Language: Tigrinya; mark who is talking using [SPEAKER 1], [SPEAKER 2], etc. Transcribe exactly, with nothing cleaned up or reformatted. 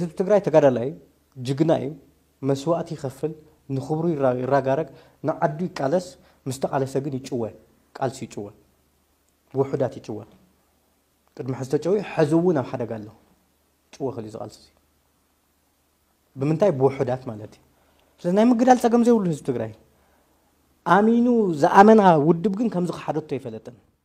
[SPEAKER 1] ህዝብ ትግራይ ተጋዳላይ ጅግናይ መስዋዕት ይኸፍል ንኽብሩ ይራጋረግ ንዓዱ ይቃለስ ምስተቃለሰ ግን ይጭወ ቃልሲ ይጭወ ውሑዳት ይጭወ ቅድሚ ሕዝተጨዊ ሕዝውን ኣብ ሓደጋ ኣለሁ ጭወ ኸሊ ዝቃልሲ ብምንታይ ብውሑዳት ማለት እዩ ስለዚ ናይ ምግዳል ፀገም ዘይብሉ ህዝብ ትግራይ ኣሚኑ ዝኣመና ውድብ ግን ከምዚ ክሓደቶ ይፈለጥን